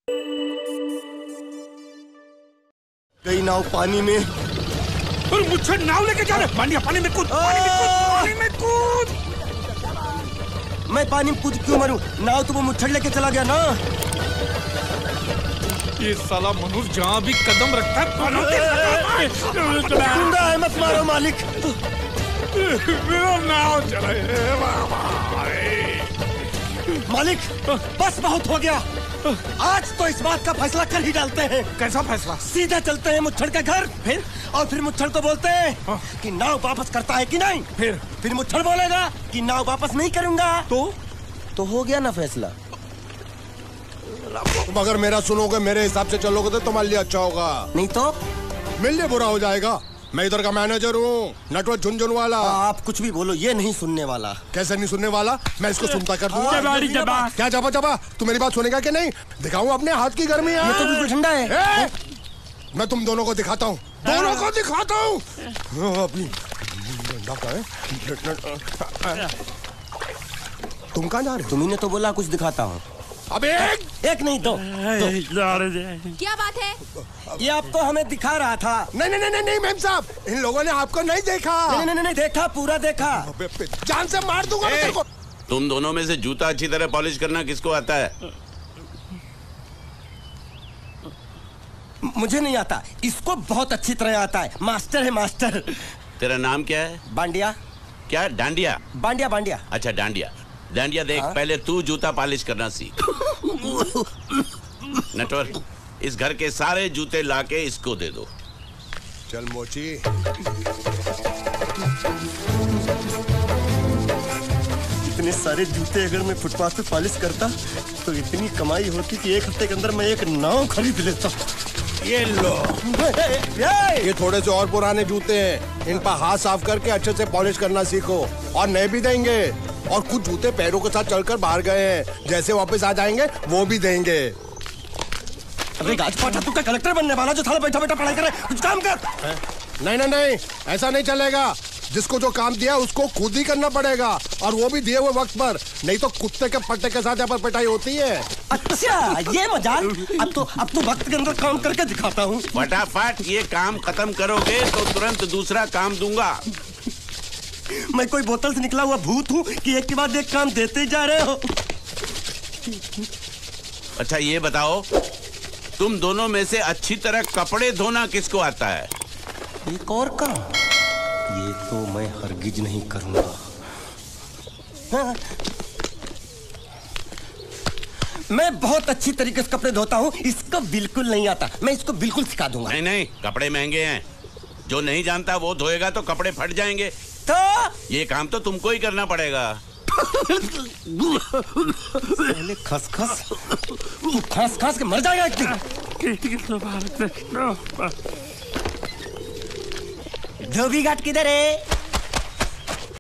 गई नाव पानी में। और मुझे नाव लेके जा रहे। बांडिया पानी में कूद, पानी में कूद। मैं पानी में कूद क्यों मरूं? नाव तो वो मुच्छड़ लेके चला गया ना। ये साला मनुष्य जहाँ भी कदम रखता है गुंडा है, मत मारो मालिक। मेरा नाव चला। मालिक बस बहुत हो गया। आज तो इस बात का फैसला कर ही डालते हैं। कैसा फैसला? सीधा चलते हैं मुच्छड़ के घर, फिर मुच्छड़ को बोलते हैं कि नाव वापस करता है कि नहीं। फिर मुच्छड़ बोलेगा कि नाव वापस नहीं करूंगा। तो हो गया ना फैसला। तुम अगर मेरा सुनोगे, मेरे हिसाब से चलोगे तो तुम्हारे लिए अच्छा होगा, नहीं तो मेरे लिए बुरा हो जाएगा। मैं इधर का मैनेजर हूँ, नटवर झुनझुन वाला। आप कुछ भी बोलो, ये नहीं सुनने वाला। कैसे नहीं सुनने वाला? मैं इसको सुनता कर दूंगा। क्या जबा जबा? तू मेरी बात सुनेगा कि नहीं? दिखाऊं अपने हाथ की गर्मी? ये तो बिल्कुल ठंडा है। मैं तुम दोनों को दिखाता हूँ, दोनों को दिखाता हूँ अपनी। तुम कहाँ जा रहे हो? तुम्ही ने तो बोला कुछ दिखाता हूँ। अब एक नहीं दो। क्या बात है? ये आपको हमें दिखा रहा था। नहीं मेम साहब, इन लोगों ने आपको नहीं देखा। नहीं देखा, पूरा देखा। जान से मार दूंगा मैं तेरे को। तुम दोनों में से जूता अच्छी तरह पॉलिश करना किसको आता है? मुझे नहीं आता, इसको बहुत अच्छी तरह आता है। मास्टर है, मास्टर। तेरा नाम क्या है? बांडिया। क्या? डांडिया? बांडिया। अच्छा डांडिया। डांडिया देख, पहले तू जूता पॉलिश करना सीख। नटवर, इस घर के सारे जूते लाके इसको दे दो। चल मोची। इतने सारे जूते अगर मैं फुटपाथ पे पॉलिश करता तो इतनी कमाई होती कि एक हफ्ते के अंदर मैं एक नाव खरीद लेता। ये लो। ये थोड़े से और पुराने जूते हैं, इन पर हाथ साफ करके अच्छे से पॉलिश करना सीखो। और नए भी देंगे। और कुछ जूते पैरों के साथ चलकर बाहर गए हैं, जैसे वापस आ जाएंगे वो भी देंगे। अबे गाजपाटा, तू क्या कलेक्टर बनने वाला जो थाला बैठा बैठा पढ़ाई करे? कुछ काम कर। नहीं, ऐसा नहीं चलेगा। जिसको जो काम दिया उसको खुद ही करना पड़ेगा, और वो भी दिए हुए वक्त पर। नहीं तो कुत्ते के पट्टे के साथ यहाँ पर पिटाई होती है। अच्छा, ये मजाल। अब तो वक्त के अंदर काम करके दिखाता हूँ। फटाफट ये काम खत्म करोगे तो तुरंत दूसरा काम दूंगा। मैं कोई बोतल से निकला हुआ भूत हूँ कि एक के बाद एक काम देते जा रहे हो? अच्छा ये बताओ, तुम दोनों में से अच्छी तरह कपड़े धोना किसको आता है? एक और काम? ये तो मैं हरगिज नहीं करूंगा। हाँ। मैं बहुत अच्छी तरीके से कपड़े धोता हूँ, इसको बिल्कुल नहीं आता। मैं इसको बिल्कुल सिखा दूंगा। नहीं, कपड़े महंगे हैं। जो नहीं जानता वो धोएगा तो कपड़े फट जाएंगे। तो ये काम तो तुमको ही करना पड़ेगा। खस के मर जाएगा एक दिन। धोबी घाट किधर है?